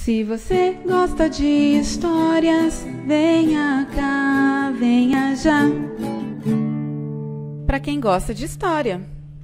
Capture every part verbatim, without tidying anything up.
Se você gosta de histórias, venha cá, venha já. Para quem gosta de história.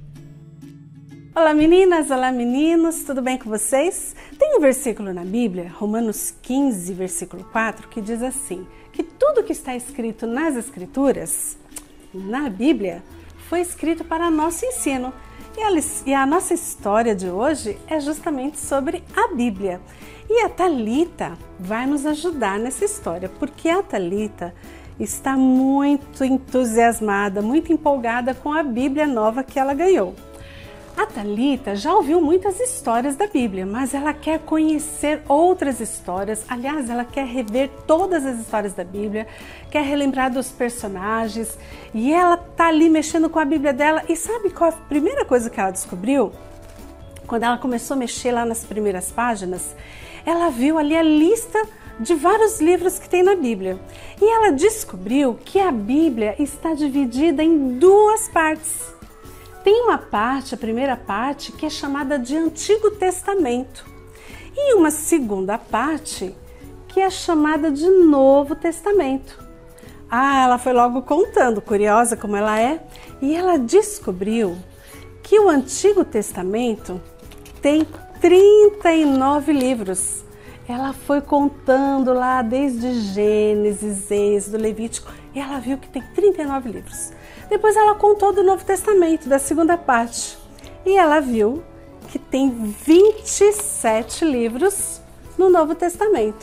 Olá meninas, olá meninos, tudo bem com vocês? Tem um versículo na Bíblia, Romanos quinze, versículo quatro, que diz assim, que tudo que está escrito nas Escrituras, na Bíblia, foi escrito para nosso ensino. E a nossa história de hoje é justamente sobre a Bíblia. E a Thalita vai nos ajudar nessa história, porque a Thalita está muito entusiasmada, muito empolgada com a Bíblia nova que ela ganhou. A Thalita já ouviu muitas histórias da Bíblia, mas ela quer conhecer outras histórias. Aliás, ela quer rever todas as histórias da Bíblia, quer relembrar dos personagens. E ela tá ali mexendo com a Bíblia dela. E sabe qual a primeira coisa que ela descobriu? Quando ela começou a mexer lá nas primeiras páginas, ela viu ali a lista de vários livros que tem na Bíblia. E ela descobriu que a Bíblia está dividida em duas partes. Tem uma parte, a primeira parte, que é chamada de Antigo Testamento. E uma segunda parte, que é chamada de Novo Testamento. Ah, ela foi logo contando, curiosa como ela é, e ela descobriu que o Antigo Testamento tem trinta e nove livros. Ela foi contando lá desde Gênesis, Êxodo, Levítico, e ela viu que tem trinta e nove livros. Depois ela contou do Novo Testamento, da segunda parte, e ela viu que tem vinte e sete livros no Novo Testamento.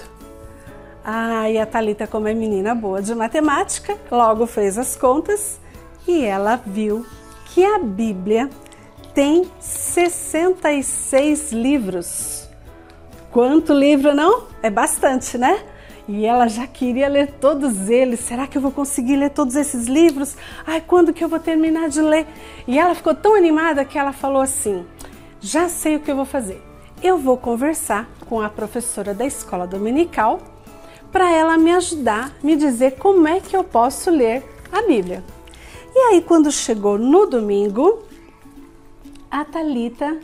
Ah, e a Thalita, como é menina boa de matemática, logo fez as contas e ela viu que a Bíblia tem sessenta e seis livros. Quanto livro, não? É bastante, né? E ela já queria ler todos eles. Será que eu vou conseguir ler todos esses livros? Ai, quando que eu vou terminar de ler? E ela ficou tão animada que ela falou assim, já sei o que eu vou fazer. Eu vou conversar com a professora da escola dominical para ela me ajudar, me dizer como é que eu posso ler a Bíblia. E aí, quando chegou no domingo, a Thalita,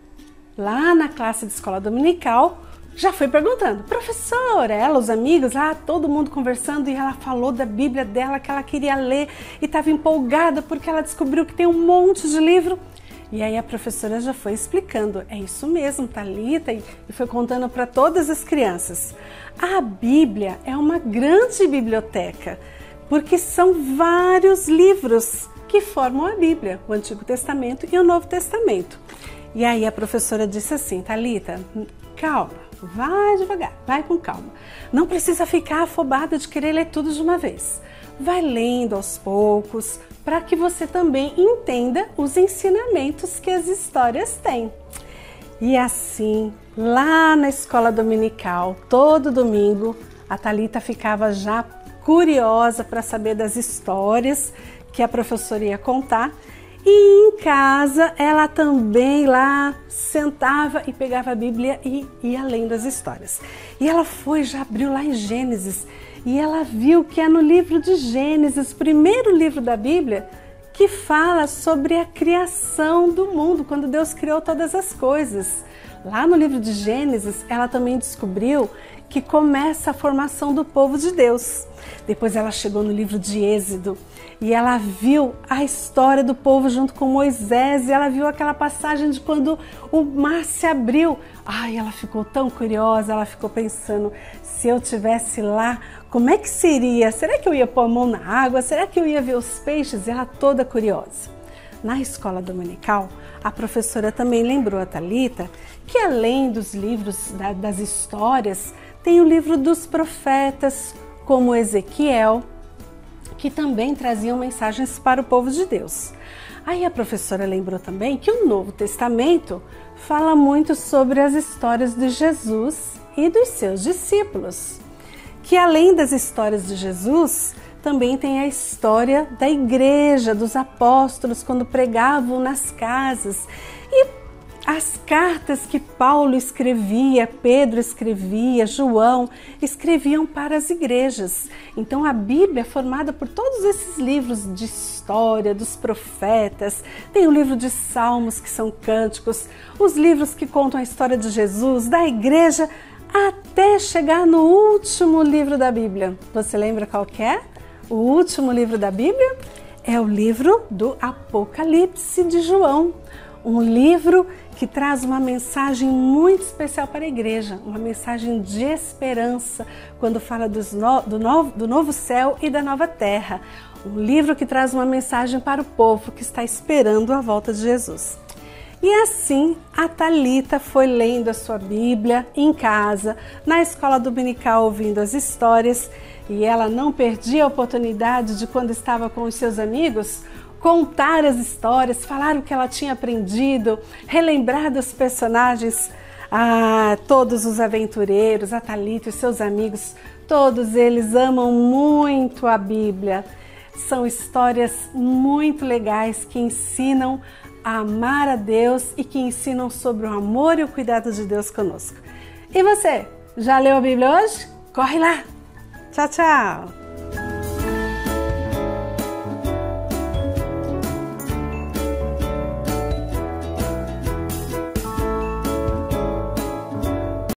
lá na classe de escola dominical, já foi perguntando, professora, ela, os amigos, lá, todo mundo conversando, e ela falou da Bíblia dela que ela queria ler e estava empolgada porque ela descobriu que tem um monte de livro. E aí a professora já foi explicando, é isso mesmo, Thalita, e foi contando para todas as crianças. A Bíblia é uma grande biblioteca, porque são vários livros que formam a Bíblia, o Antigo Testamento e o Novo Testamento. E aí a professora disse assim, Thalita, calma. Vai devagar, vai com calma. Não precisa ficar afobada de querer ler tudo de uma vez. Vai lendo aos poucos, para que você também entenda os ensinamentos que as histórias têm. E assim, lá na escola dominical, todo domingo, a Thalita ficava já curiosa para saber das histórias que a professora ia contar. E em casa, ela também lá sentava e pegava a Bíblia e ia lendo as histórias. E ela foi, já abriu lá em Gênesis, e ela viu que é no livro de Gênesis, primeiro livro da Bíblia, que fala sobre a criação do mundo, quando Deus criou todas as coisas. Lá no livro de Gênesis, ela também descobriu que começa a formação do povo de Deus. Depois ela chegou no livro de Êxodo e ela viu a história do povo junto com Moisés, e ela viu aquela passagem de quando o mar se abriu. Ai, ela ficou tão curiosa, ela ficou pensando, se eu tivesse lá, como é que seria? Será que eu ia pôr a mão na água? Será que eu ia ver os peixes? E ela toda curiosa. Na escola dominical, a professora também lembrou a Thalita que além dos livros da, das histórias, tem o livro dos profetas, como Ezequiel, que também traziam mensagens para o povo de Deus. Aí a professora lembrou também que o Novo Testamento fala muito sobre as histórias de Jesus e dos seus discípulos. Que além das histórias de Jesus, também tem a história da igreja, dos apóstolos, quando pregavam nas casas. E as cartas que Paulo escrevia, Pedro escrevia, João, escreviam para as igrejas. Então a Bíblia é formada por todos esses livros de história, dos profetas, tem o livro de Salmos, que são cânticos, os livros que contam a história de Jesus, da igreja, até chegar no último livro da Bíblia. Você lembra qual que é? O último livro da Bíblia é o livro do Apocalipse de João, um livro que traz uma mensagem muito especial para a igreja, uma mensagem de esperança, quando fala dos no, do, novo, do novo céu e da nova terra. Um livro que traz uma mensagem para o povo que está esperando a volta de Jesus. E assim, a Thalita foi lendo a sua Bíblia em casa, na escola dominical, ouvindo as histórias, e ela não perdia a oportunidade de, quando estava com os seus amigos, contar as histórias, falar o que ela tinha aprendido, relembrar dos personagens, ah, todos os aventureiros, a Thalita e os seus amigos, todos eles amam muito a Bíblia. São histórias muito legais que ensinam a amar a Deus e que ensinam sobre o amor e o cuidado de Deus conosco. E você, já leu a Bíblia hoje? Corre lá! Tchau, tchau!